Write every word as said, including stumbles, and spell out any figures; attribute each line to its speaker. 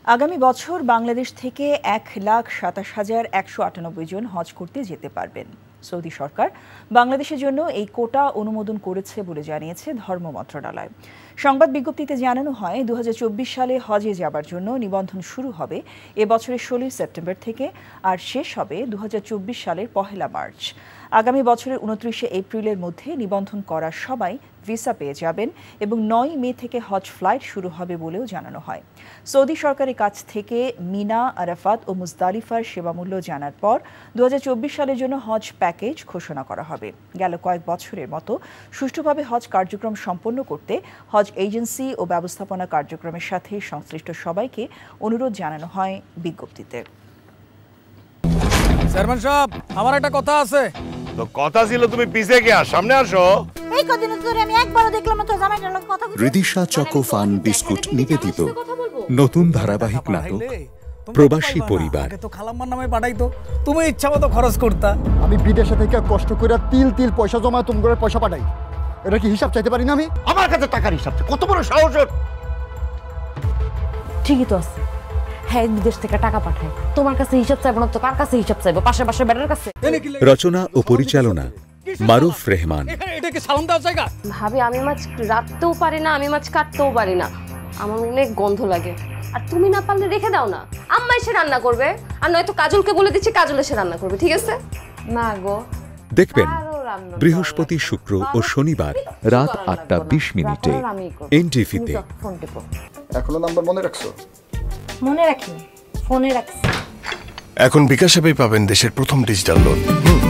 Speaker 1: আগামী বছর বাংলাদেশ থেকে এক লাখ সাতাশ হাজার একশো আটানব্বই জন হজ করতে যেতে পারবেন। সৌদি সরকার বাংলাদেশের জন্য এই কোটা অনুমোদন করেছে বলে জানিয়েছে ধর্ম মন্ত্রণালয়। সংবাদ বিজ্ঞপ্তিতে জানানো হয়, দু হাজার চব্বিশ সালে হজে যাবার জন্য নিবন্ধন শুরু হবে এ বছরের ষোলোই সেপ্টেম্বর থেকে আর শেষ হবে দু হাজার চব্বিশ সালের পহেলা মার্চ। আগামী বছরের উনত্রিশে এপ্রিলের মধ্যে নিবন্ধন করা সবাই ভিসা পেয়ে যাবেন এবং নয় মে থেকে হজ ফ্লাইট শুরু হবে বলেও জানানো হয়। সৌদি সরকারের কাছ থেকে মিনা, আরাফাত ও মুজদালিফার সেবামূল্য জানার পর দু হাজার চব্বিশ সালের জন্য হজ প্যাকেজ ঘোষণা করা হবে। গেল কয়েক বছরের মতো সুষ্ঠুভাবে হজ কার্যক্রম সম্পন্ন করতে হজ এজেন্সি ও ব্যবস্থাপনা কার্যক্রমের সাথে সংশ্লিষ্ট সবাইকে অনুরোধ জানানো হয় বিজ্ঞপ্তিতে।
Speaker 2: চেয়ারম্যান সাহেব, আমার একটা কথা আছে।
Speaker 3: তো কথা ছিল তুমি পিছে গিয়া সামনে আসো।
Speaker 4: এই কদিন ধরে আমি একবারও দেখলাম না তো জামাইটার লগে কথা বলতে।
Speaker 5: রিদিশা চকো ফান বিস্কুট নিবেদিত নতুন ধারাবাহিক নাটক প্রবাসী পরিবার।
Speaker 2: তো খালাম্মার নামে পাঠাইতো, তুমি ইচ্ছা মতো খরচ করতা।
Speaker 6: আমি বিদেশে থেকে কষ্ট করে তিল তিল পয়সা জমা তোমার পয়সা পাঠাই, এটা কি হিসাব চাইতে পারি না আমি?
Speaker 3: আমার কাছে টাকার হিসাব কত বড় সাহস!
Speaker 4: ঠিকই তো আছে, হ্যাঁ বিদেশ থেকে টাকা পাঠায়, তোমার কাছে হিসাব চাইবো না তো কার কাছে হিসাব চাইবো? পাশে পাশে বেটার কাছে।
Speaker 5: রচনা ও পরিচালনা মারুফ রেহমান।
Speaker 2: এটা কি সালাম দেওয়ার জায়গা?
Speaker 7: ভাবি, আমি মাছ রাখতেও পারি না, আমি মাছ কাটতেও পারি না, আমার অনেক গন্ধ লাগে। আর তুমি না পারলে রেখে দাও না, আম্মা এসে রান্না করবে। আর নয়তো কাজলকে বলে দিচ্ছি, কাজল এসে রান্না করবে, ঠিক আছে? না গো,
Speaker 5: দেখবেন বৃহস্পতি, শুক্র ও শনিবার রাত আটটা বিশ মিনিটে এনটিভিতে।
Speaker 6: এখনো নাম্বার মনে রাখছো?
Speaker 4: মনে রাখিনি, ফোনে রাখছি।
Speaker 8: এখন বিকাশ অ্যাপেই পাবেন দেশের প্রথম ডিজিটাল লোন।